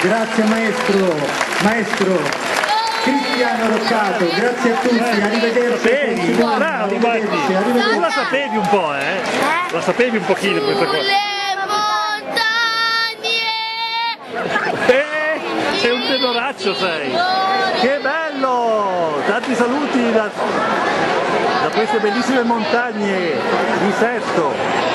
Grazie maestro, maestro Cristiano Roccato, grazie a tutti, arrivederci. Bravo, tu la sapevi un po', eh? La sapevi un pochino questa cosa. Sei un tenoraccio, sei! Che bello! Tanti saluti da queste bellissime montagne di Sesto!